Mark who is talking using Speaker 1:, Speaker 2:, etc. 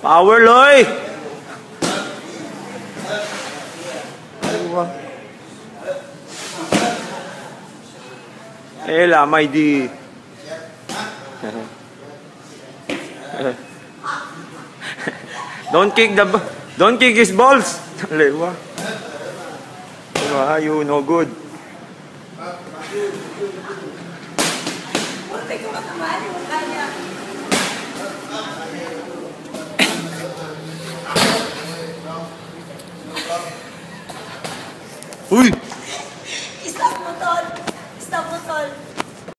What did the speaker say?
Speaker 1: Power, Loy! Eh, lamay di. Don't kick his balls. Lewa. Diba, you no good. Uy!